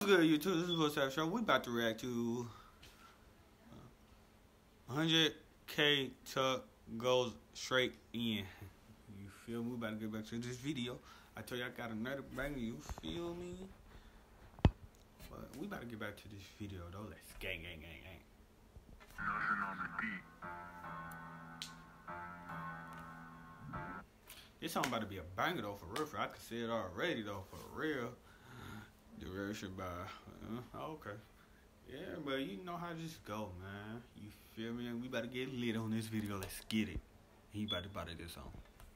Good YouTube, this is Str8. We about to react to 100K Tucco goes straight in. You feel me? We about to get back to this video. I told you I got another banger, you feel me? But we about to get back to this video though. Let's gang. Nothing on the beat. This song about to be a banger though, for real. I can see it already though, for real. Direction by, okay. Yeah, but you know how this go, man. You feel me? We about to get lit on this video. Let's get it. He about to buy this song.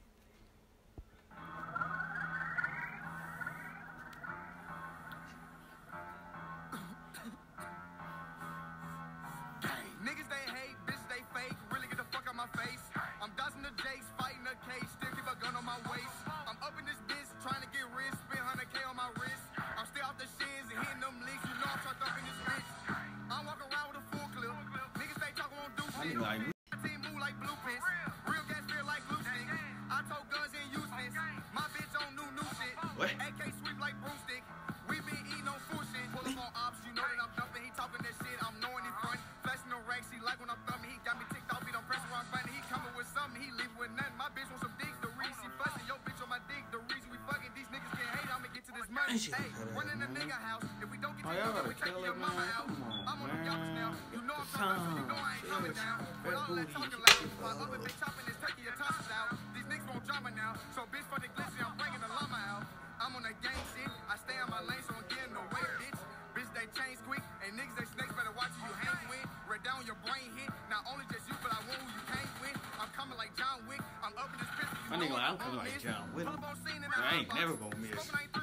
Niggas they hate, bitch they fake. Really get the fuck out my face. I'm dodging the J's, fighting a case. Still keep a gun on my waist. I'm up in this bitch, trying to get rich. Spend 100K on my wrist. I'm still off the shins and hitting them leaks. You know I'm trapped up in this bitch. I'm walking around with a full clip. Niggas they talk won't do shit. My team move like blueprints. Real gas feel like glue stick. I told guns and useless. My bitch on new shit. What? AK sweep like broomstick. We been eating on full shit. Pull up on ops, you know that I'm dumping. He talking that shit. I'm knowing he front. Flashing no racks. He like when I'm thumbing. He got me ticked off. He don't press where I'm running. He coming with something. He leave with nothing. My bitch wants some dick. The reason she fussing. Yo bitch on my dick. The reason we fucking. These niggas can't hate. I'ma get to this money. Hey, running the nigga house. If we don't get to this, we taking your mama out. I'm on the yachts now. You know I'm talking, so you know I ain't coming down. With all that talking loud, my other bitch chopping is taking your tosses out. These niggas won't drama now. So bitch for the glitzy, I'm bringing the llama out. I'm on that gang shit. I stay on my lane, so I'm getting no way, bitch. Bitch, they change quick, and niggas they snakes better watch who you hang with. Red down your brain hit. Not only just you, but I want who you came with. I'm coming like John Wick. I'm up in this bitch. My nigga, I'm coming like John Wick. I ain't never gonna miss.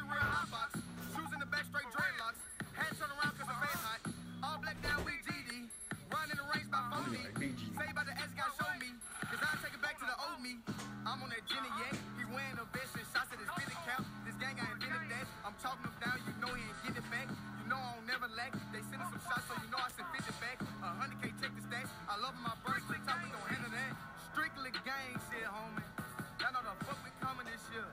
Shoes in the back, straight dreadlocks. Head turn around cause the face hot. All black down, we GD. Run in the race by 40. Say about the S got show me. Cause I take it back to the old me. I'm on that Jenny yak. He wearing a vest and shots at his fitted cap. This gang I invented that. I'm talking him down, you know he ain't getting it back. You know I don't never lack. They send us some shots, so you know I send 50 back. 100K check the stats. I love my birds, so talk we gon' handle that. Strictly gang shit, homie. Y'all know the fuck we coming this year.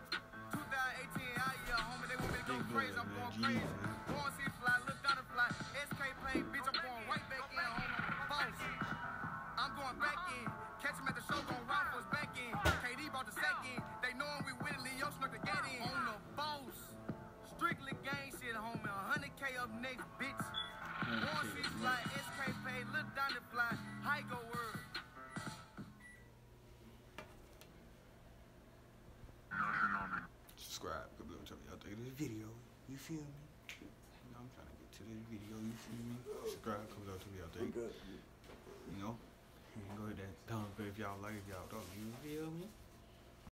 2018 out year, homie. They want me to go crazy, I'm going crazy. Go on, see fly, look down and fly. SK play, bitch, I'm going right back in, homie. Boss. I'm going back in. Catch him at the show, gon' ride for his back in. KD bought the second. They knowin' we with it, Leo snuck the get in. On the boss. Strictly gang shit, homie. 100K up next, bitch. Go on, see fly, SK pay, look down and fly. High go word. Nothing on the Subscribe. Good luck to y'all think of this video. You feel me? You know, I'm trying to get to this video. You feel me? Subscribe. Comes out to y'all think. You know? Go hit that thumbs up if y'all like it. Y'all don't. You feel me?